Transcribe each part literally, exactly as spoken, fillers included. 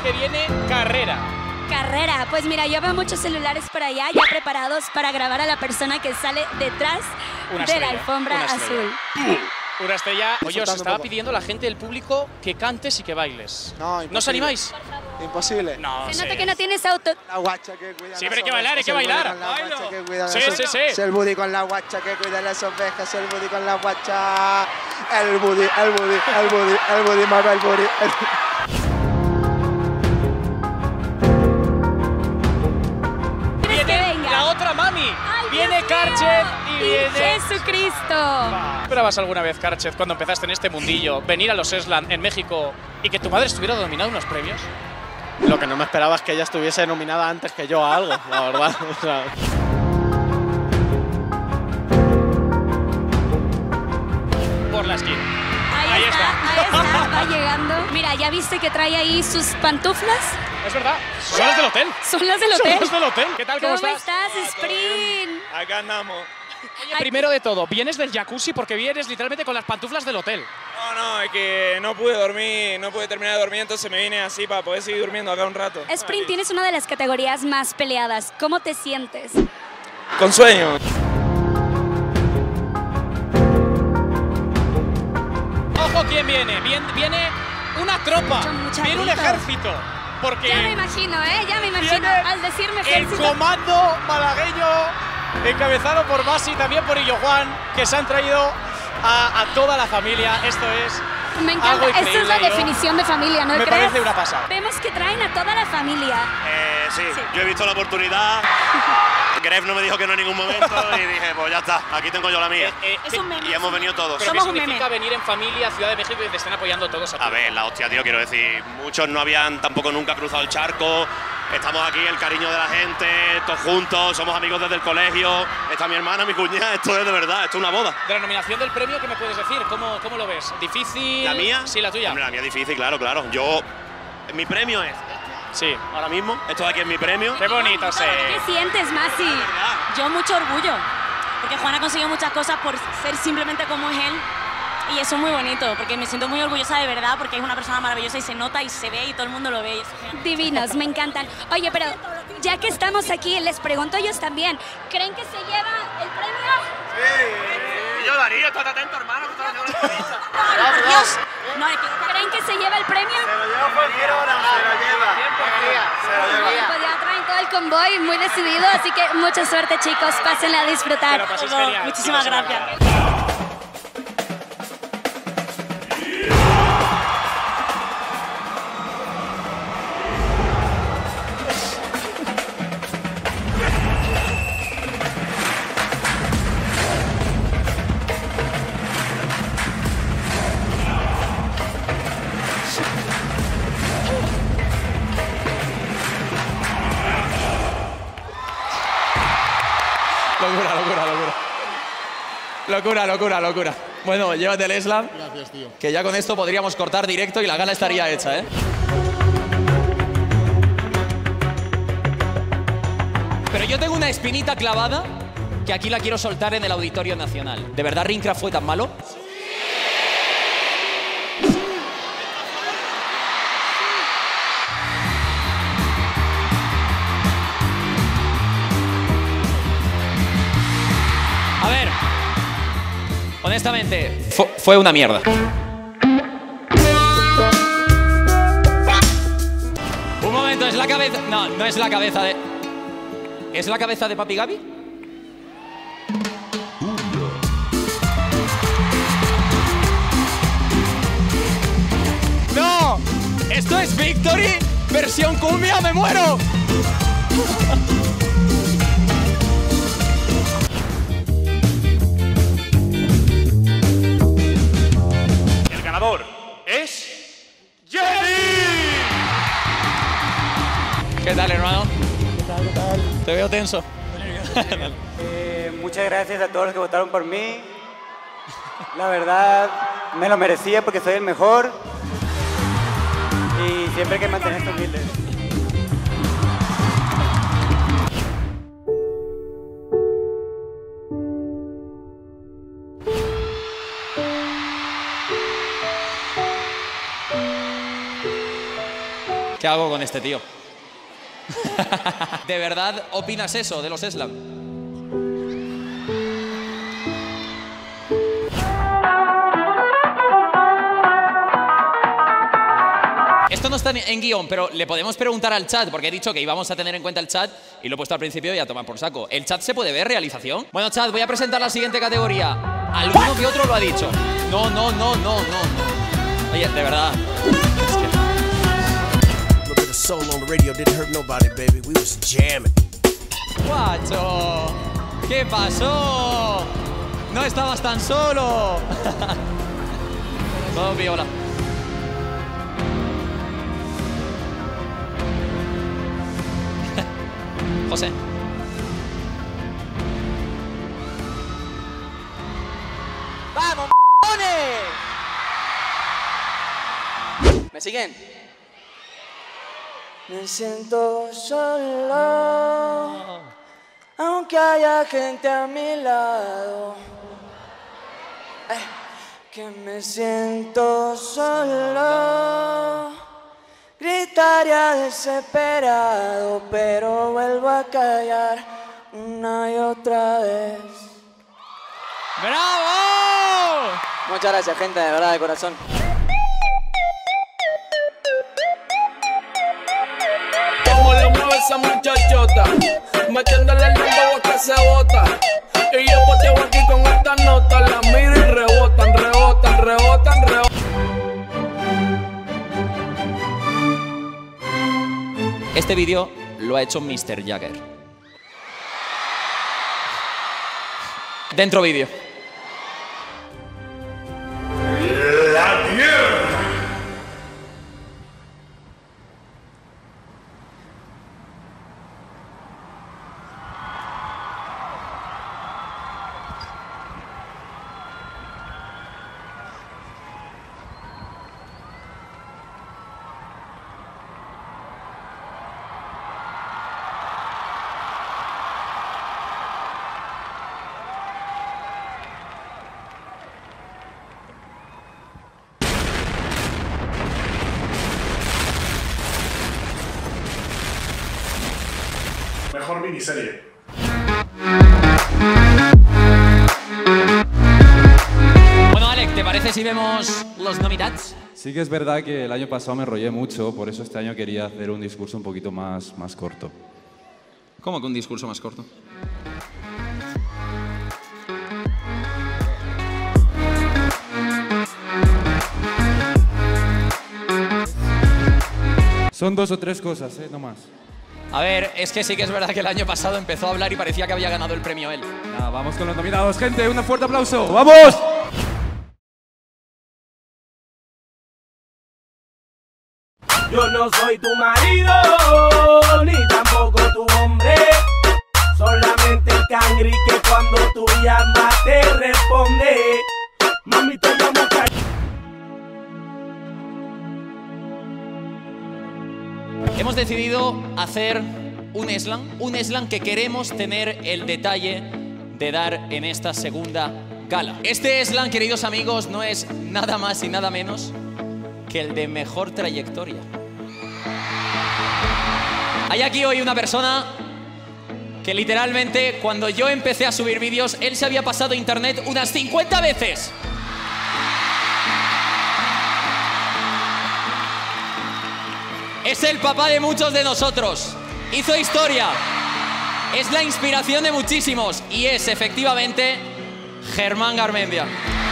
que viene carrera. Carrera, pues mira, yo veo muchos celulares por allá ya preparados para grabar a la persona que sale detrás Una de estrella, la alfombra una azul. estrella. Una estrella. Oye, os Soltando estaba un poco. pidiendo la gente del público que cantes y que bailes. No, ¿No os imposible. animáis? Imposible. No Se sé. nota que no tienes auto. La guacha que cuida Sí, las pero hay que bailar, hay ovejas, que el budi bailar. con la Bailo. guacha que cuida Sí, las sí, ovejas. sí. El budi con la guacha que cuida las ovejas, el budi con la guacha. El budi, el budi, el budi, el budi, mueve el budi. el- ¿Quieres que Viene venga? la otra mami. ¡Ay, Viene Dios mío! Karchez y ¡Y viene... Jesucristo! ¿Esperabas alguna vez, Karchez, cuando empezaste en este mundillo, venir a los Esland en México y que tu madre estuviera dominando unos premios? Lo que no me esperaba es que ella estuviese nominada antes que yo a algo, la verdad. O sea, Por la esquina. Ahí, Ahí está, está. ahí está, va llegando. Mira, ¿ya viste que trae ahí sus pantuflas? Es verdad, son las del hotel. Son las del Son hotel. las del hotel. ¿Qué tal? ¿Cómo, ¿Cómo estás? estás, Sprint? Acá andamos. Oye, primero de todo, vienes del jacuzzi porque vienes literalmente con las pantuflas del hotel. No, no, es que no pude dormir, no pude terminar de dormir, entonces me vine así para poder seguir durmiendo acá un rato. Sprint, tienes una de las categorías más peleadas. ¿Cómo te sientes? Con sueño. Ojo, ¿quién viene? Viene, viene una tropa, Mucho, mucho viene un grito. ejército. Porque Ya me imagino, ¿eh? Ya me imagino. viene Al decirme el ejército. comando malagueño, encabezado por Basi, también por Illo Juan, que se han traído a, a toda la familia. Esto es Me encanta. algo Esta es increíble, la yo- definición de familia, ¿no me crees? parece una pasada. Vemos que traen a toda la familia. Eh, sí, Sí. yo he visto la oportunidad. Gref no me dijo que no en ningún momento y dije, pues ya está, aquí tengo yo la mía. Eh, Es un meme. Y hemos venido todos. ¿Pero Somos qué un meme. significa venir en familia a Ciudad de México y te estén apoyando todos a ti? A ver, la hostia, tío, quiero decir, muchos no habían tampoco nunca cruzado el charco. Estamos aquí, el cariño de la gente, todos juntos, somos amigos desde el colegio. Está mi hermana, mi cuñada, esto es de verdad, esto es una boda. De la nominación del premio, ¿qué me puedes decir? ¿Cómo, cómo lo ves? ¿Difícil? ¿La mía? Sí, la tuya. Hombre, la mía es difícil, claro, claro. Yo, mi premio es, Sí. ahora mismo, esto de aquí es mi premio. Qué bonito, sí. ¿Qué sientes, Masi? Yo mucho orgullo, porque Juan ha conseguido muchas cosas por ser simplemente como es él. Y eso es muy bonito, porque me siento muy orgullosa de verdad, porque es una persona maravillosa y se nota y se ve y todo el mundo lo ve. Y eso es genial. Divinos, me encantan. Oye, pero ya que estamos aquí, les pregunto a ellos también. ¿Creen que se lleva el premio? Yo, Darío, estate atento, hermano, que estás haciendo la entrevista. Dios, no, es que ¿Creen que se lleva el premio? Se lo lleva cualquier hora, se lo lleva. Se lo lleva. Oye, pues ya traen todo el convoy muy decidido, así que mucha suerte, chicos. Pásenla a disfrutar. Pero paséis todo. genial. Muchísimas Chicos, gracias. Locura, locura, locura. Locura, locura, locura. Bueno, llévate el slam. Gracias, tío. Que ya con esto podríamos cortar directo y la gala estaría hecha, ¿eh? Pero yo tengo una espinita clavada que aquí la quiero soltar en el Auditorio Nacional. ¿De verdad Rinecraft fue tan malo? A ver, honestamente, fu- fue una mierda. Un momento, ¿es la cabeza? No, no es la cabeza de... ¿Es la cabeza de Papi Gaby? ¡No! ¡Esto es Victory versión cumbia! ¡Me muero! El ganador es Jenny. ¿Qué tal, hermano? ¿Qué tal, qué tal? Te veo tenso. Eh, muchas gracias a todos los que votaron por mí. La verdad, me lo merecía porque soy el mejor. Y siempre hay que mantenerse humilde. ¿Qué hago con este tío? ¿De verdad opinas eso de los slam? Esto no está en guión, pero le podemos preguntar al chat, porque he dicho que íbamos a tener en cuenta el chat y lo he puesto al principio y a tomar por saco. ¿El chat se puede ver, realización? Bueno, chat, voy a presentar la siguiente categoría. Alguno que otro lo ha dicho. No, no, no, no, no, no. Oye, de verdad. Guacho, ¿qué pasó? No estabas tan solo. Todo viola. José. ¡Vamos, m***ones! ¿Me siguen? Me siento solo, aunque haya gente a mi lado. Eh, que me siento solo. Gritaría desesperado, pero vuelvo a callar una y otra vez. ¡Bravo! Muchas gracias, gente, de verdad, de corazón. Cómo le mueve esa muchachota, metiéndole el dedo a que se bota. Y yo poteo aquí con esta nota, la miro y rebotan, rebotan, rebotan, rebotan. Este vídeo lo ha hecho mister Jagger. Dentro vídeo. La tierra. Mejor miniserie. Bueno, Alec, ¿te parece si vemos los nominados? Sí que es verdad que el año pasado me enrollé mucho, por eso este año quería hacer un discurso un poquito más, más corto. ¿Cómo que un discurso más corto? Son dos o tres cosas, ¿eh? No más. A ver, es que sí que es verdad que el año pasado empezó a hablar y parecía que había ganado el premio él. Nada, vamos con los nominados, gente. Un fuerte aplauso. ¡Vamos! Yo no soy tu marido, ni tampoco tu hombre. Solamente el cangri que cuando tú llamas te responde. Mami, te llamo cari. Hemos decidido hacer un slam, un slam que queremos tener el detalle de dar en esta segunda gala. Este slam, queridos amigos, no es nada más y nada menos que el de mejor trayectoria. Hay aquí hoy una persona que literalmente cuando yo empecé a subir vídeos, él se había pasado internet unas cincuenta veces. Es el papá de muchos de nosotros. Hizo historia. Es la inspiración de muchísimos. Y es, efectivamente, Germán Garmendia.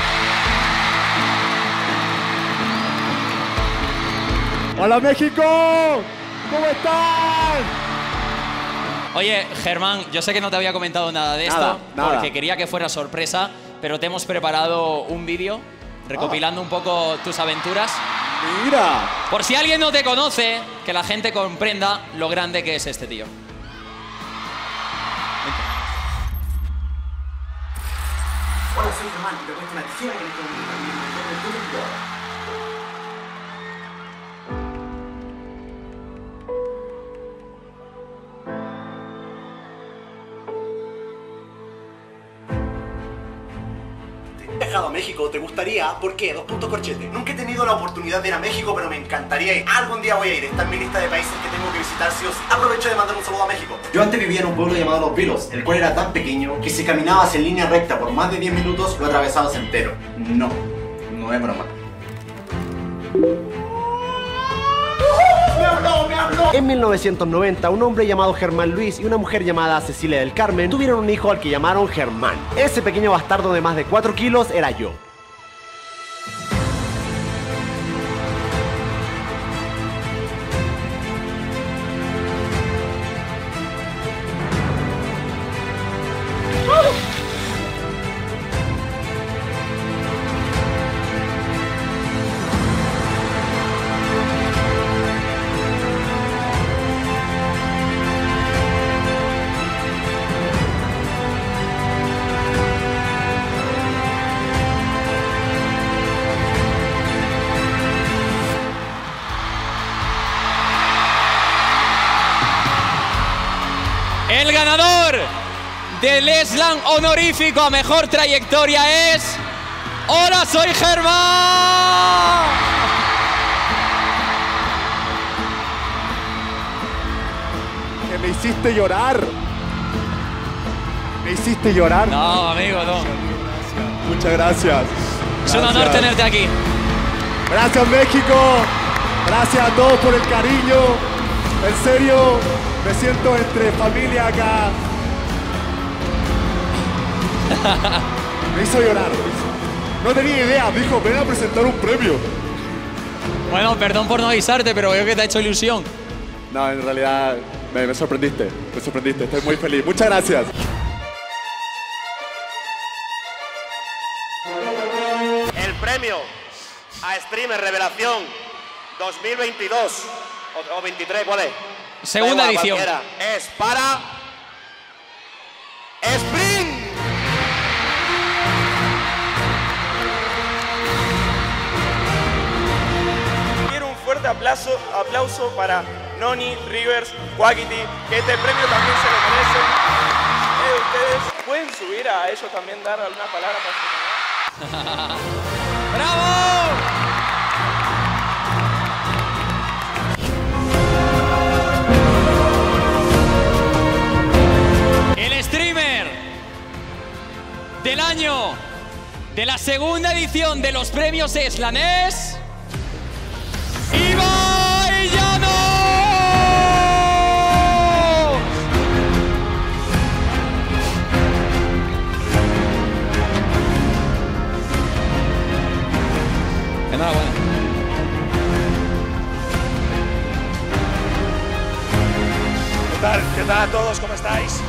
¡Hola, México! ¿Cómo están? Oye, Germán, yo sé que no te había comentado nada de esto, Nada, nada. porque quería que fuera sorpresa, pero te hemos preparado un vídeo recopilando un poco tus aventuras. ¡Mira! Por si alguien no te conoce, que la gente comprenda lo grande que es este tío. Hola, soy Germán y te cuento una acción que me viajado a México, ¿te gustaría? ¿Por qué? Dos puntos corchetes. Nunca he tenido la oportunidad de ir a México, pero me encantaría ir. Algún día voy a ir. Está en mi lista de países que tengo que visitar sí o sí. Aprovecho de mandar un saludo a México. Yo antes vivía en un pueblo llamado Los Vilos, el cual era tan pequeño que si caminabas en línea recta por más de diez minutos, lo atravesabas entero. No, no es broma. En mil novecientos noventa, un hombre llamado Germán Luis y una mujer llamada Cecilia del Carmen tuvieron un hijo al que llamaron Germán. Ese pequeño bastardo de más de cuatro kilos era yo. El ganador del slam honorífico a mejor trayectoria es... ¡Hola, soy Germán! Que me hiciste llorar. Me hiciste llorar. No, amigo, no. Muchas gracias. Es un honor tenerte aquí. Gracias, México. Gracias a todos por el cariño. En serio, me siento entre familia acá. Me hizo llorar. No tenía idea, dijo, ven a presentar un premio. Bueno, perdón por no avisarte, pero veo que te ha hecho ilusión. No, en realidad me, me sorprendiste, me sorprendiste, estoy muy feliz. Muchas gracias. El premio a Streamer Revelación dos mil veintidós o, o veintitrés, ¿cuál es? Segunda igual, edición. Cualquiera. Es para Sprint. Quiero un fuerte aplauso, aplauso para Noni, Rivers, Quackity, que este premio también se lo merecen. Eh, ustedes pueden subir a ellos también, dar alguna palabra para su ¡Bravo! El streamer del año de la segunda edición de los premios Slam es... ¡Ibai Llanos! Enhorabuena. ¿Qué tal? ¿Qué tal a todos? ¿Cómo estáis?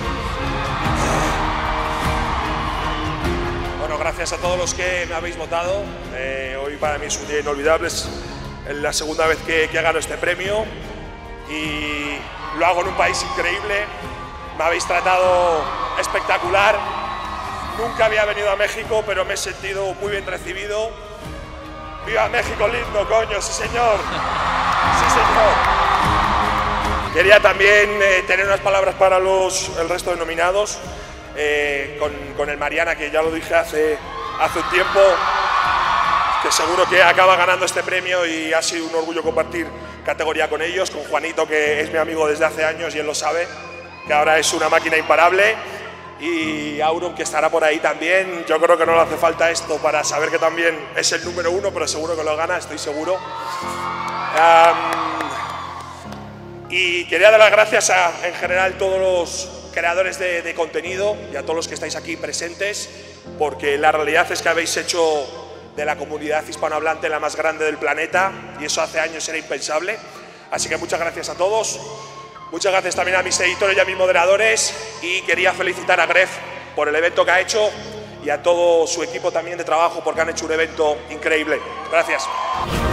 Bueno, gracias a todos los que me habéis votado. Eh, hoy para mí es un día inolvidable. Es la segunda vez que, que gano este premio y lo hago en un país increíble. Me habéis tratado espectacular. Nunca había venido a México, pero me he sentido muy bien recibido. ¡Viva México lindo, coño! ¡Sí, señor! ¡Sí, señor! Quería también eh, tener unas palabras para los, el resto de nominados, eh, con, con el Mariana, que ya lo dije hace, hace un tiempo, que seguro que acaba ganando este premio y ha sido un orgullo compartir categoría con ellos, con Juanito, que es mi amigo desde hace años y él lo sabe, que ahora es una máquina imparable, y Auron, que estará por ahí también. Yo creo que no le hace falta esto para saber que también es el número uno, pero seguro que lo gana, estoy seguro. Um, Y quería dar las gracias a, en general, todos los creadores de, de contenido y a todos los que estáis aquí presentes, porque la realidad es que habéis hecho de la comunidad hispanohablante la más grande del planeta y eso hace años era impensable. Así que muchas gracias a todos. Muchas gracias también a mis editores y a mis moderadores y quería felicitar a Gref por el evento que ha hecho y a todo su equipo también de trabajo porque han hecho un evento increíble. Gracias.